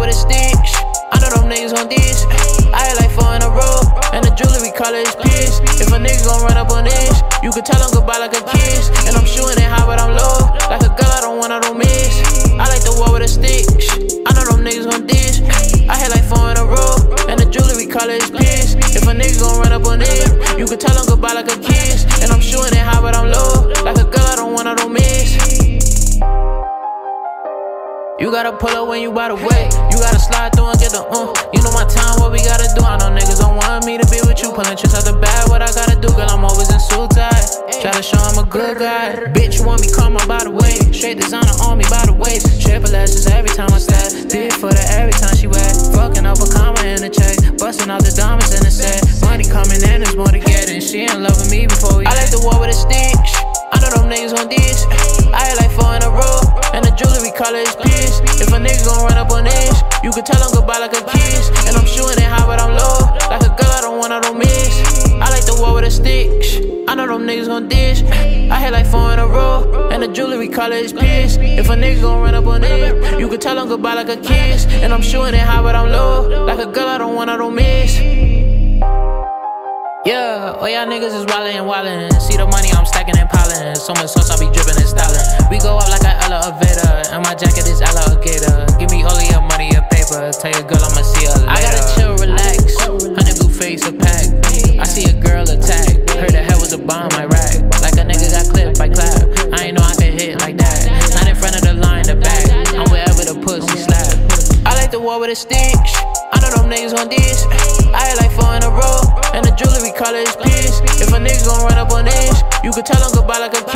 with a stick. I know them niggas on this. I had like 4 in a row, and the jewelry color is pierced. If a nigga gon' run up on this, you can tell him goodbye like a kiss. And I'm shooting it high, but I'm low. Like a girl, I don't want, I don't miss. I like the war with a stick. I know them niggas on this. I had like 4 in a row, and the jewelry color is pierced. If a nigga gon' run up on it, you can tell him goodbye like a kiss. And I'm shooting it high, but I'm low. Like a girl, I don't want, I don't miss. You gotta pull up when you by the way. You gotta slide through and get the You know my time, what we gotta do. I know niggas don't want me to be with you. Pulling tricks out the bag, what I gotta do. Girl, I'm always in suit tie. Try to show I'm a good guy. Bitch, want me, come on by the way. Straight designer on me by the waist. Triple S's every time I step. Did for her every time she wet. Fucking up a comma in the check. Busting out the diamonds in the set. Money coming in, there's more to get. And she ain't loving me before we I like the war with a stick. I know them niggas on this. I had like 4 in a row, and the jewelry color is pierced. If a nigga gon' run up on this, you can tell him goodbye like a kiss. And I'm shooting it high, but I'm low. Like a girl, I don't want, I don't miss. I like the war with a stick. I know them niggas gon' dish. I had like 4 in a row, and the jewelry color is pierced. If a nigga gon' run up on it, you can tell him goodbye like a kiss. And I'm shooting it high, but I'm low. Like a girl, I don't want, I don't miss. Yeah, all y'all niggas is wildin' and wildin'. See the money, I'm stacking and piling. So much sauce, I be drippin' and styling. We go up like an elevator, and my jacket is alligator. Give me all of your money, your paper. Tell your girl I'ma see her later. I gotta chill, relax. 100 blue face a pack. I see a girl attack. Heard the head was a bomb, I rack. Like a nigga got clipped, I clap. I ain't know I could hit like that. Not in front of the line, the back. I'm wherever the pussy slap. I like the war with a stick. I know them niggas on this. I had like 4 in a row, and the jewelry color is pierced. If a nigga gon' run up on this, you can tell him goodbye like a kiss.